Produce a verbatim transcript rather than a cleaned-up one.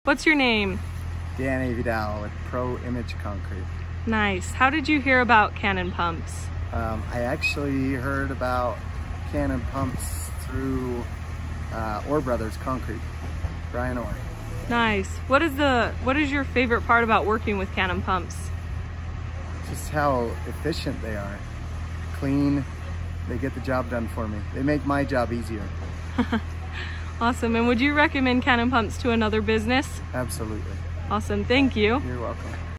What's your name? Dan Vidal with Pro Image Concrete. Nice. How did you hear about Cannon pumps? Um, I actually heard about Cannon pumps through uh, Orr Brothers Concrete, Brian Orr. Nice. What is the what is your favorite part about working with Cannon pumps? Just how efficient they are. Clean. They get the job done for me. They make my job easier. Awesome. And would you recommend Cannon pumps to another business? Absolutely. Awesome. Thank you. You're welcome.